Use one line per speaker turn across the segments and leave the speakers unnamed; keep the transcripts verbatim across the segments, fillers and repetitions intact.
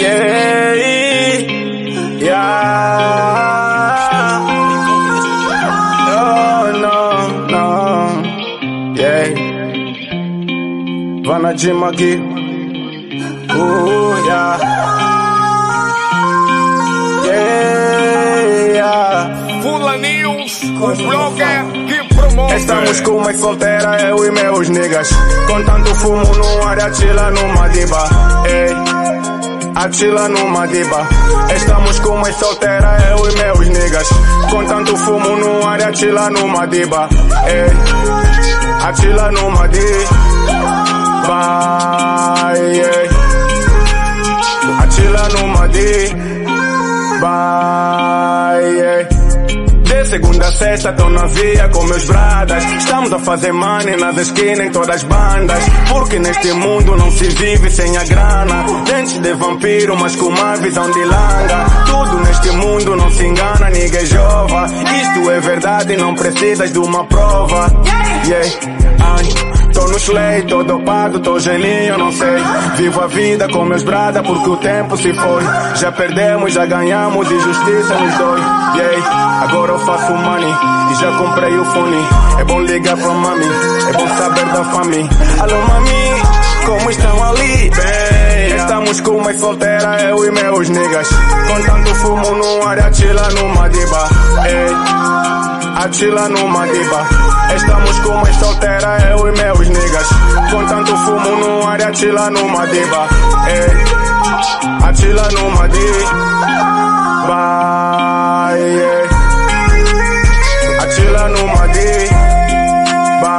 Yeah, yeah. Oh, no, no. Yeah. Vana Jim aqui. Oh, yeah. Yeah.
Fula News, o blogger que promove.
Estamos com uma solteira, eu e meus niggas. Contando fumo no ar, atila numa diba. Ei, atila numa diba. Estamos com uma solteira, eu e meus niggas. Contando fumo no ar, atila numa diba. Ei, atila numa diba. Ei, atila numa diba. Ei. De segunda a sexta tô na via com meus bradas. Estamos a fazer money nas esquinas em todas as bandas. Porque neste mundo não se vive sem a grana. Dentes de vampiro mas com uma visão de langa. Tudo neste mundo não se engana, ninguém jova. Isto é verdade, não precisas de uma prova. Yeah, ai. Tô no slay, tô dopado, tô gelinho, não sei. Vivo a vida com meus brada porque o tempo se foi. Já perdemos, já ganhamos e justiça nos dois. Yeah, agora eu faço money e já comprei o fone. É bom ligar pra mami, é bom saber da família. Alô mami, como estão ali? Bem, estamos com uma solteira, eu e meus niggas. Contando fumo no ar, atila numa diba. Ei, atila numa diba. Estamos com uma solteira, eu e meus niggas. Contando fumo no ar, atila numa diba. Ei, atila numa diba. Ei, atila numa diba.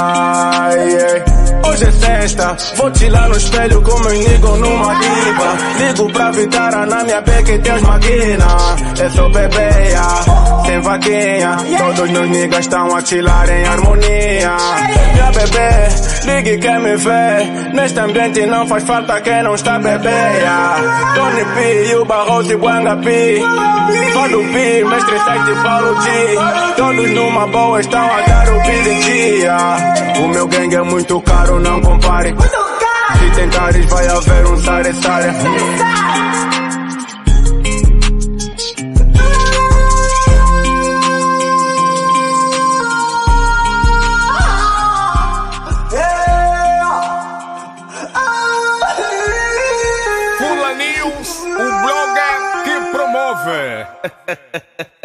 Ei. Hoje é sexta, vou tirar no espelho com meus niggas numa diba. Ligo pra Vitara na minha beca e teus maquina. É só bebeia, sem vaquinha. Todos meus niggas estão a tirar em harmonia. Minha bebê, ligue e quer me ver. Neste ambiente não faz falta quem não está bebeia. Tony P, o Barroso e Buangapi. Fado P, mestre site Paulo G. Todos numa boa estão a dar o em dia. O meu gangue é muito caro, não compare. Se tentares vai haver um sare-sare.
Fula News, o blogger que promove.